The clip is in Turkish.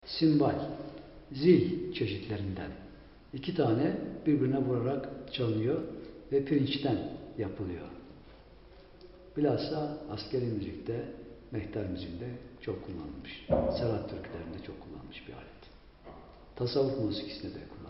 Simbal, zil çeşitlerinden. 2 tane birbirine vurarak çalınıyor ve pirinçten yapılıyor. Bilhassa askeri müzikte, mehter müziğinde çok kullanılmış. Serhat türkülerinde çok kullanılmış bir alet. Tasavvuf musikisinde de kullanılmış.